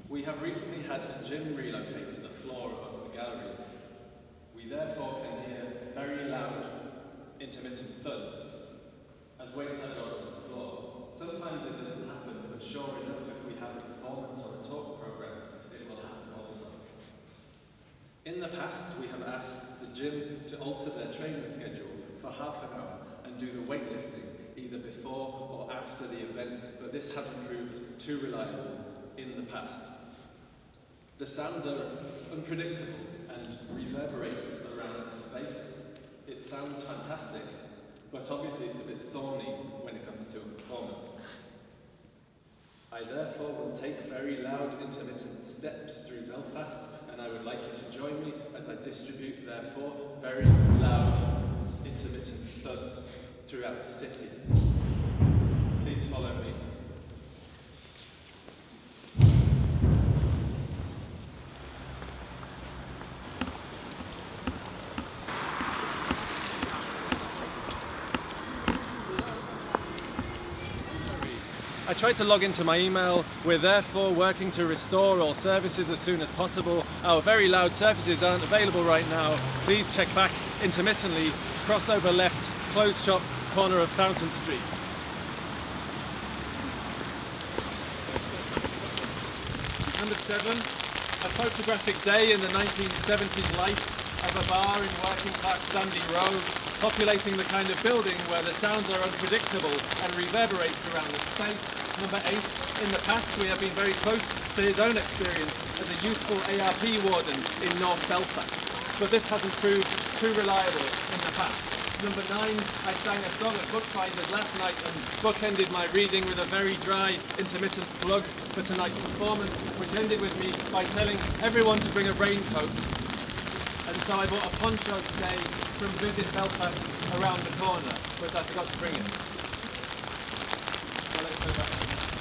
We have recently had a gym relocate to the floor of the gallery. We therefore can hear very loud, intermittent thuds as weights are brought to the floor. Sometimes it doesn't happen, but sure enough, if we have a performance or a talk program, it will happen also. In the past, we have asked the gym to alter their training schedule for half an hour and do the weightlifting either before or after the event, but this hasn't proved too reliable in the past. The sounds are unpredictable and reverberates around the space. It sounds fantastic, but obviously it's a bit thorny when it comes to a performance. I therefore will take very loud intermittent steps through Belfast, and I would like you to join me as I distribute therefore very loud intermittent thuds throughout the city. Please follow me. I tried to log into my email. We're therefore working to restore all services as soon as possible. Our very loud services aren't available right now. Please check back intermittently. Crossover left, clothes shop, corner of Fountain Street. Number 7, a photographic day in the 1970s life of a bar in working class Sandy Row, populating the kind of building where the sounds are unpredictable and reverberates around the space. Number 8, in the past we have been very close to his own experience as a youthful ARP warden in North Belfast, but this hasn't proved too reliable in the past. Number 9, I sang a song at Bookfinders last night and bookended my reading with a very dry, intermittent plug for tonight's performance, which ended with me by telling everyone to bring a raincoat. And so I bought a poncho today from Visit Belfast around the corner, but I forgot to bring it. So let's go back.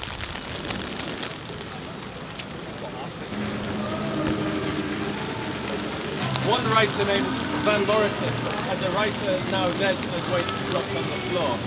One writer named Van Morrison, as a writer now dead as weights dropped on the floor.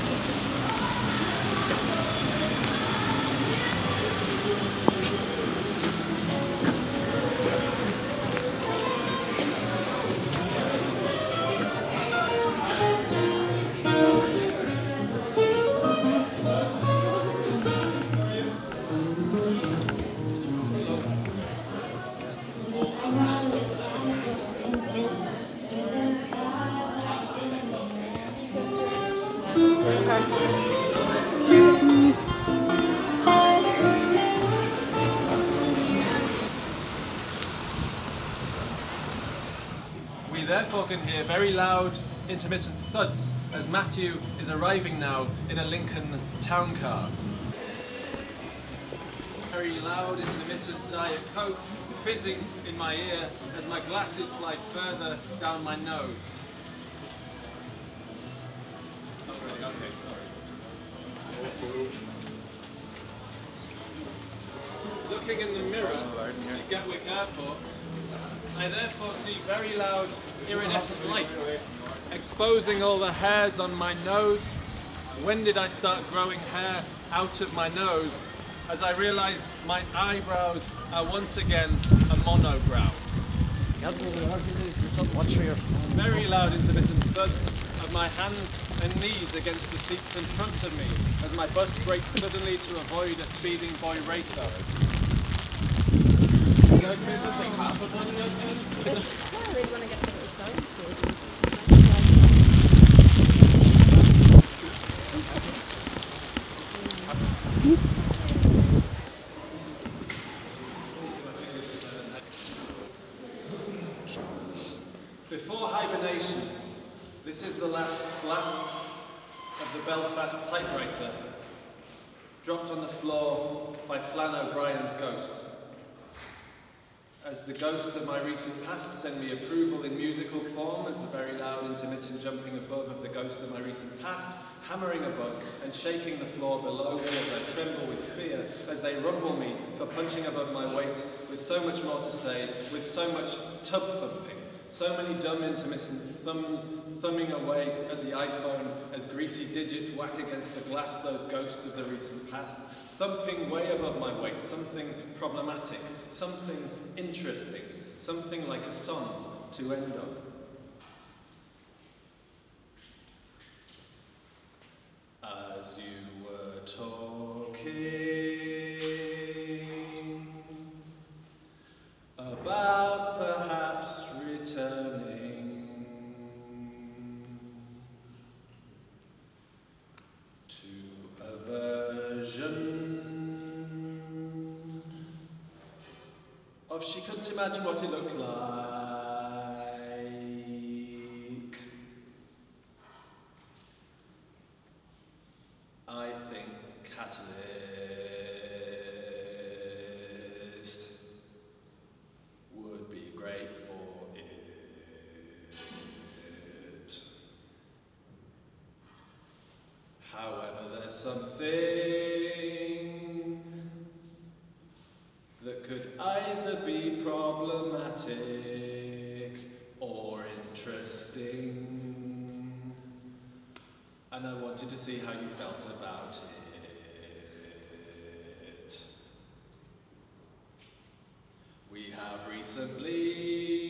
We therefore can hear very loud, intermittent thuds as Matthew is arriving now in a Lincoln town car. Very loud, intermittent Diet Coke fizzing in my ear as my glasses slide further down my nose. Oh, really? Okay, sorry. Looking in the mirror at Gatwick Airport, I therefore see very loud iridescent lights exposing all the hairs on my nose. When did I start growing hair out of my nose? As I realise my eyebrows are once again a monobrow. Very loud intermittent thuds of my hands and knees against the seats in front of me as my bus brakes suddenly to avoid a speeding boy racer. I don't really want to get the Before hibernation, this is the last blast of the Belfast typewriter, dropped on the floor by Flann O'Brien's ghost. As the ghosts of my recent past send me approval in musical form, as the very loud intermittent jumping above of the ghost of my recent past, hammering above and shaking the floor below me as I tremble with fear, as they rumble me for punching above my weight, with so much more to say, with so much tub thumping, so many dumb intermittent thumbs thumbing away at the iPhone as greasy digits whack against the glass those ghosts of the recent past, thumping way above my weight, something problematic, something interesting, something like a song to end on. As you were talking about perhaps returning to a version of she couldn't imagine what it looked like. I think Catalyst would be great for it. However, there's something that could either be problematic or interesting, and I wanted to see how you felt about it. We have recently